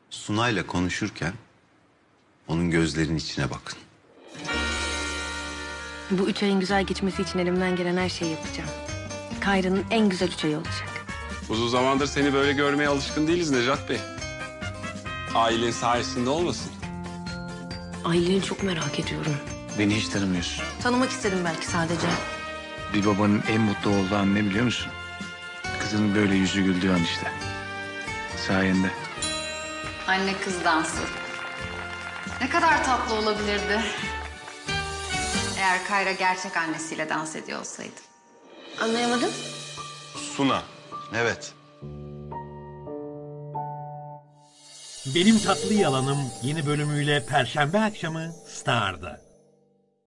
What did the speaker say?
Sunay'la konuşurken onun gözlerinin içine bakın. Bu 3 ayın güzel geçmesi için elimden gelen her şeyi yapacağım. Kayra'nın en güzel 3 ayı olacak. Uzun zamandır seni böyle görmeye alışkın değiliz Necat Bey. Ailen sayesinde olmasın? Aileni çok merak ediyorum. Beni hiç tanımıyorsun. Tanımak istedim belki sadece. Bir babanın en mutlu olduğu an ne biliyor musun? Kızının böyle yüzü güldüğü an işte. Sayende. Anne kız dansı. Ne kadar tatlı olabilirdi. Eğer Kayra gerçek annesiyle dans ediyor olsaydı. Anlayamadım. Suna. Evet. Benim Tatlı Yalanım yeni bölümüyle Perşembe akşamı Star'da.